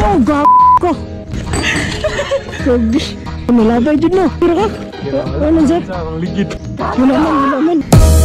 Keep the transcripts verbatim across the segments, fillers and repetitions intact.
Oh, gag ko. Gabi. Malabay dyan no. Pero ka? Ano dyan? Ang ligid. Wala man, wala man.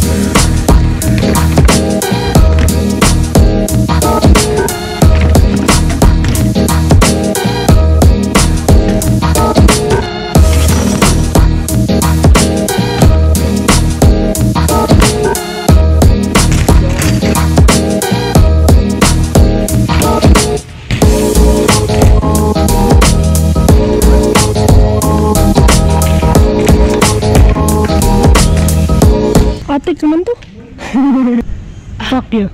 Atik naman to. Fuck you.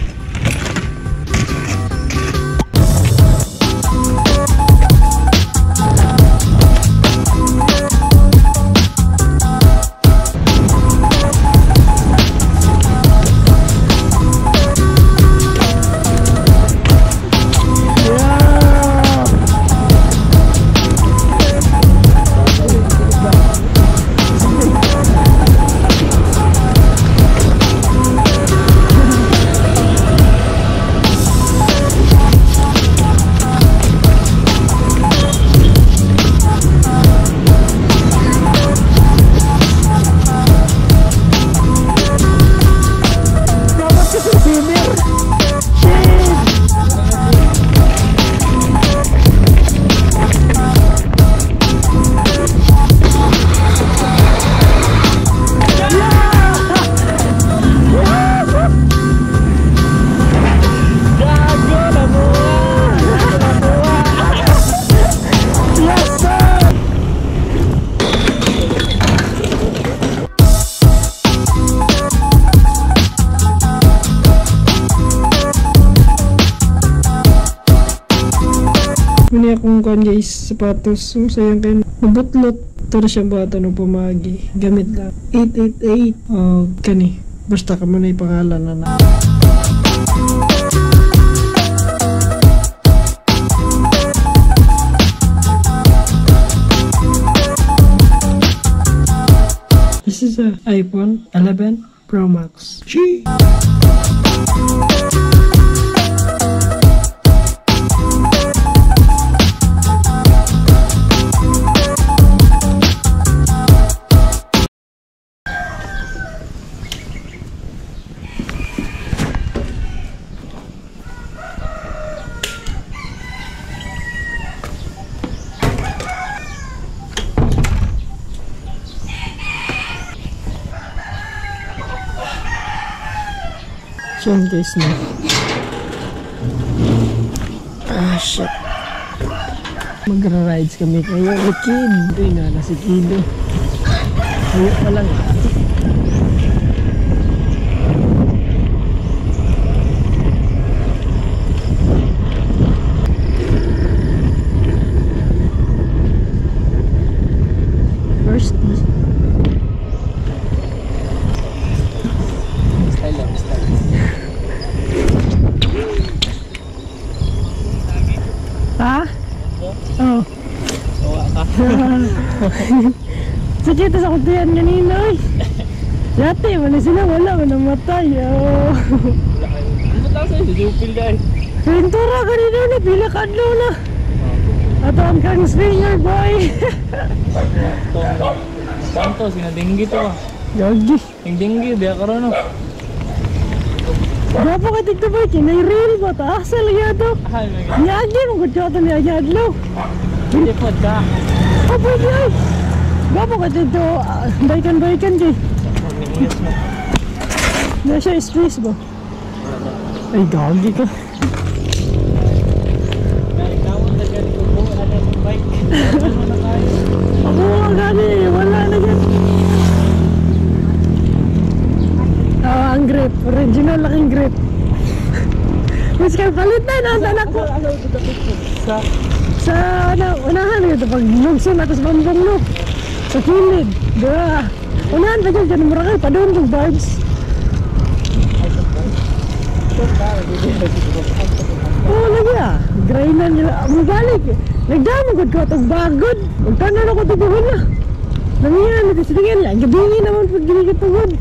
Ini akong kan guys, sapatos. So, sayang kayo. Nabutlot. Ito na siyang bata ng pamagi. Gamit lang. eight eight eight. Oh, kani. Basta ka man ay pangalan na na. This is a iPhone eleven Pro Max. Gee! So guys na. Ah shit. Magra-rides kami kayo. Kid. Ay na, nasi Kido. Ayaw pa lang. First. Ha? Oo. Oo ka. Sakit sa kutiyan kanina eh. Dati, wala sila, wala ko namatay. Oo. Ano lang sa'yo? Dupil dahil. Pintura kanina na, pilakadlo na. Ato ang kang swinger boy. Saan to? Sinadinggi to ah. Yogi. Dingdinggi, biya ka rin oh. Gapa ka tigto boy, kinay-real ba ta? Asal yan to. Ay, my God. Nyagi mong kutsyoto niya, nyadlo. Hindi po ka. Apa niya? Gapa ka tigto, baikan-baikan kay. Na siya space ba? Ay, gagi ka. Ako nga gani, wala na yan. Ah, ang grip, original laking grip. Mas kayo palit na, nandun ako. Sa? Sa, ano, unahan ito, pag lugson ako sa bambong no. Sa kilid, diba? Unahan pa dyan, dyan mura kayo, padoon kong barbs. Oo, lagi ah. Grainan nila. Mabalik eh. Nagdamagod ko itong bagod. Magtanan ako ito buhon na. Nangyayaan ito sa tingin lang. Gabingi naman pag ginigit pagod.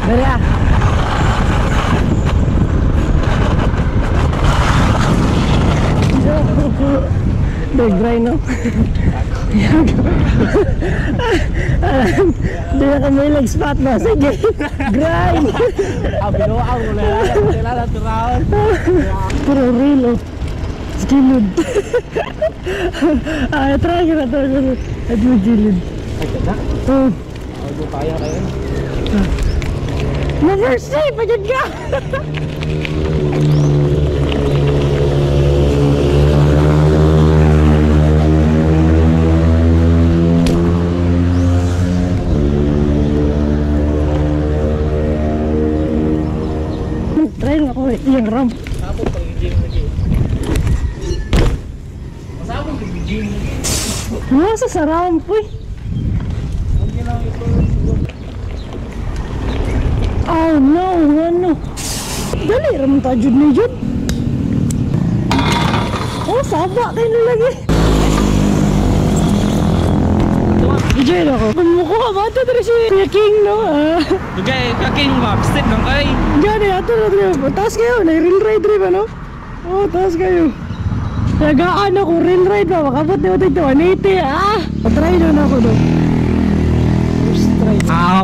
Dari ah. Nag-grind, no? Hindi na kami nag-spot, no? Sige, grind! Ah, binuaw mo na lang. Sila na turaon. Puro real, oh. Skilled. Ah, try ko na to. At mo gilid. Ay, kada? Oh. Ako kaya kayo. Never say, pagod ka! Try lang ako yung ramp. Masabog pag-gym lagi. Masabog pag-gym lagi. Masa sa ramp, uy. Ang ginawa ito. Oh no, ano? Dali, ramon ta jud ni jud. Oh, saba kayo na lagi. Enjoy na ako. Mukha ba ito dari si Kuya King, no? Ah. Dugay, kaking mapstick ng kay. Gani, ato na ito. Taas kayo, na-rail ride rin ba, no? Oh, taas kayo. Nagaan ako, rail ride ba? Makabot na ito ito, one eighty. Ah! Patry na na ako, no? First try. Ow!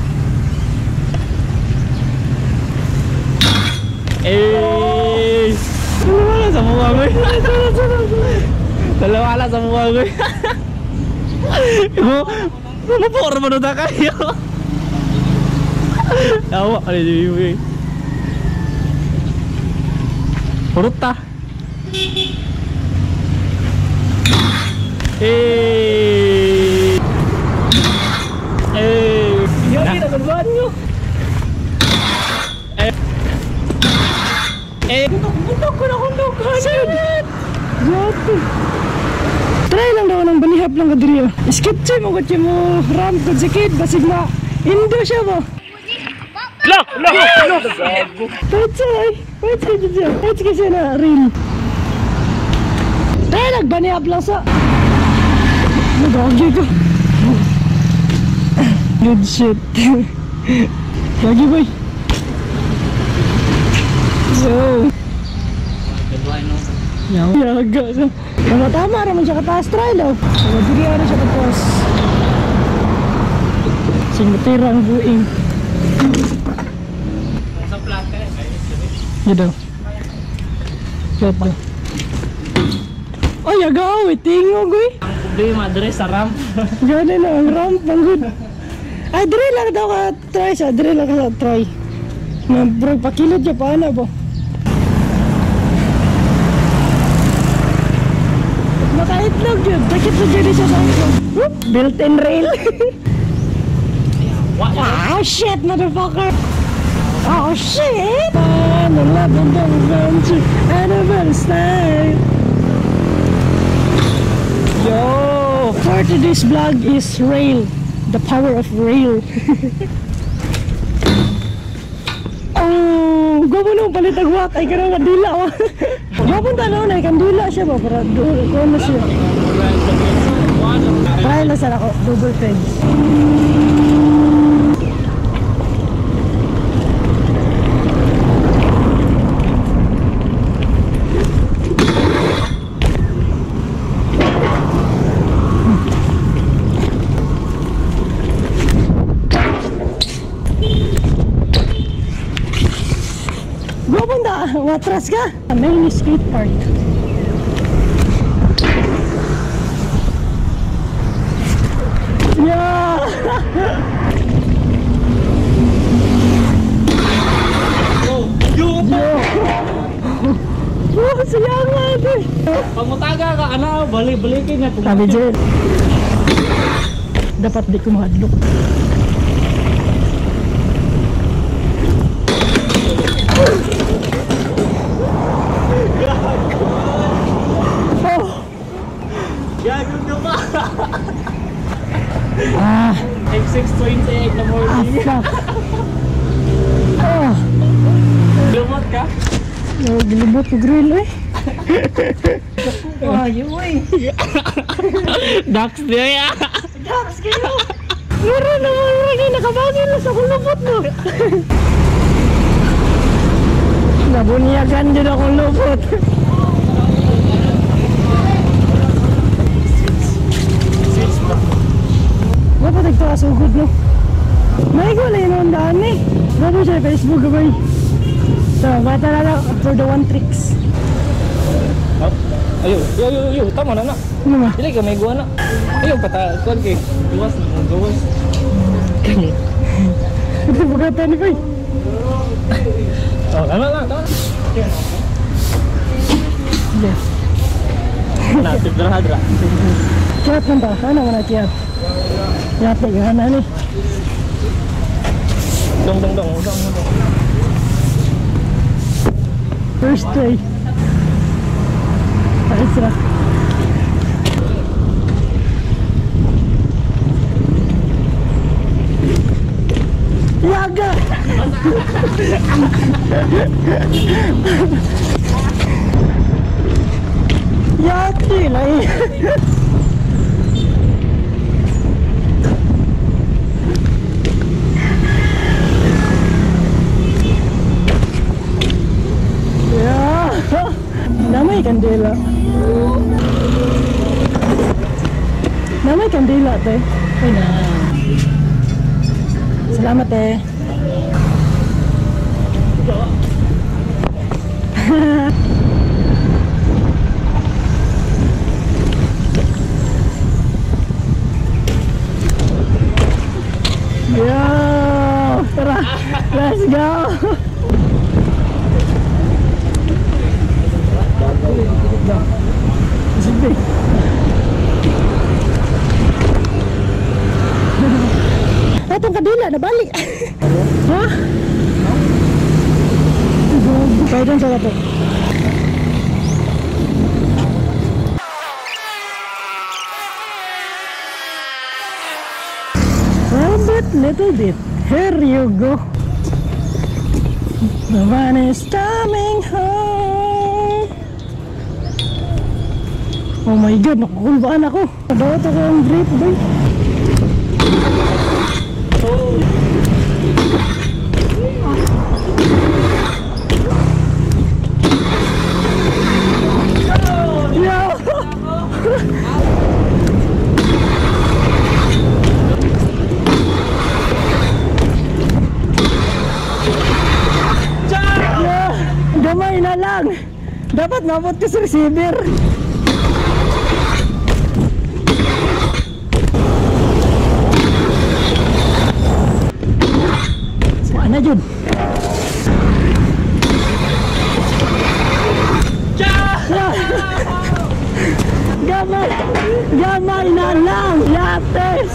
Eh! Dalawa lang sa mukha ko. Dalawa lang sa mukha ko. Mo, mo porma no ta kayo. Awa, ano di mo? Purut ta. Eh! Eh! Yo, kita berbuat nyo. Eh! Eh! Bundok ko na kundok. Shit! Jati. Try lang daw ng balihap lang kadiri. Skip chay mo kutsi mo ramp ko sikit. Basig na indo siya ba? Look! Look! Look! Pwede siya. Pwede siya dyan siya. Pwede siya na reel. Try lang balihap lang sa... Nagagi ko. Good shit. Lagi boy. Yo. Yaw. Yaga siya. Mga tama naman siya kataas try daw. Mga diri ano siya kataas. Sing matira ang buing. Sa plaka eh. Yan daw. Flat daw. Oh, yaga oh. Tingog eh. Ang problema dre sa ramp. Gano'n na ang ramp. Ang good. Ay, diri lang daw ka try siya. Diri lang ka try. Nga bro, pakilod siya paano po. Nakaitlog yun. Bakit na dyan siya sa akin? Built-in rail. Ah, shit, motherfucker. Oh, shit. I'm in love and don't adventure. I never style. Yo. For today's vlog is rail. The power of rail. Oh, gawin mo palit ang wak. Ay, karang kadila. Gawin tanaw na, kandila siya ba? Para doon ko na siya. Kaya na sana ako, double fence. Matras ka? Main skate park. Yeah! Oh, yo! Oh, sayang natin! Pag mutaga ka, ano, balik-balikin na. Sabi dyan. Dapat di ko mahadlok. Gagawin nyo pa! Ah! X six twenty-eight na Ah, morning. fuck! Oh! Lumot ka? Oh, gilibot ko grill eh. Oh, yun eh. Dax niya ya! Dax kayo! Meron naman, meron. Nakabangin lang sa kulupot mo. Nabunyagan din akong lupot. Wala pa nagtakasugod, no? May ko lang yung daan eh. Bago siya sa Facebook, gabay. So, bata na lang for the one tricks. Oh, ayo, yo yo yo, tama na na. Ano ba? Dili ka may guwa na. Ayo pata, kuan kay gawas, gawas. Kani. Ito bugatan ni Koy. Oh, tama na, tama. Yes. Natib dra hadra. Chat man ta, sana man na chat. Chat na gana ni. Dong dong dong, dong dong. First try. Ayos na. Yaga! Yaki na eh. Yeah. Damay kandila. Damay kandila, te. Ay na. Salamat, te. Yo, tara, let's go. Sige. Atong kadila na balik. Ha? Kaya dun sa lato. A bit, little bit. Here you go. The one is coming home. Oh my God, nakukulbaan ako. Nadawat ako ang drip, boy. Gamay na lang. Dapat mabot ka sa receiver. Saan na yun? Gamay! Gamay na lang! Yates!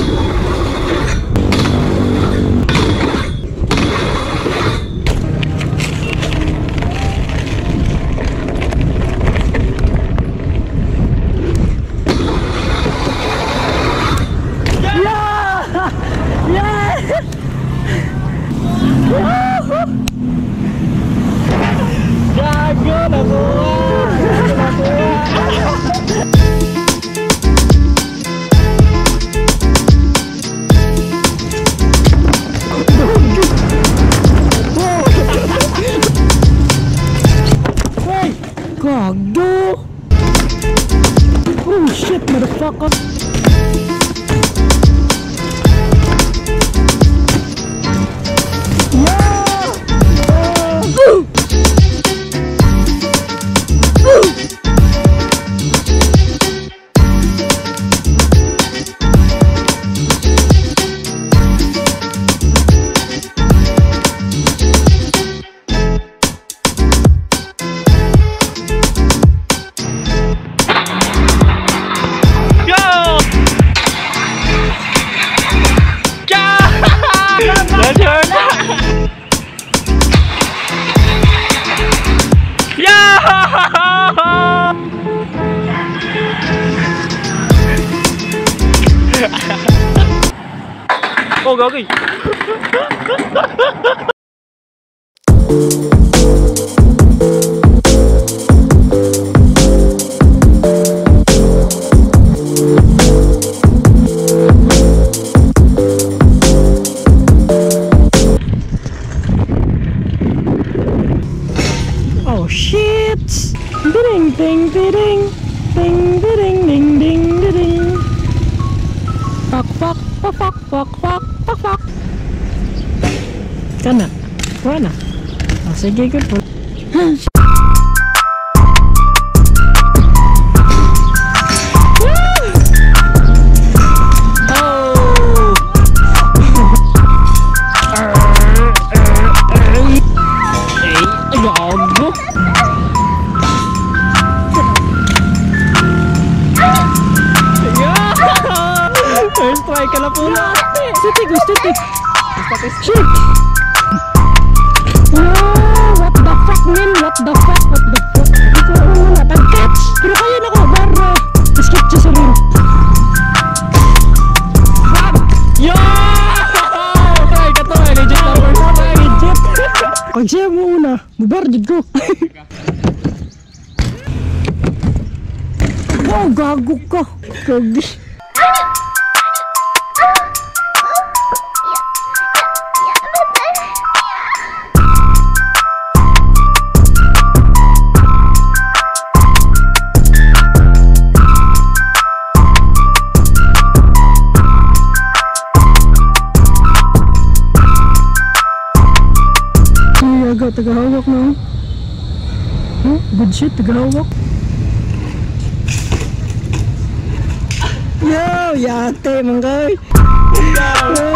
Gago na ko. Hey, gago. Oh shit, motherfucker. Oh, gagay. ting ting ting ting ding ding ding. Pak pak pak pak pak pak pak pak. Kana, kana. Ah, sige good po. First try ka na po na. Stiti, gusto stiti. Shit! Wow, what the fuck, man? What the fuck? What the fuck? Ito ako muna, pag-catch! Pero kaya na ko, bara! Skip siya sa rin. Yo! Try ka to, legit number one, legit. Pag siya mo una, bubar, jud ko. Wow, gago ka. Gagi. Aga, tagahawak na. Huh? Good shit, tagahawak. Yo, yate, manggay.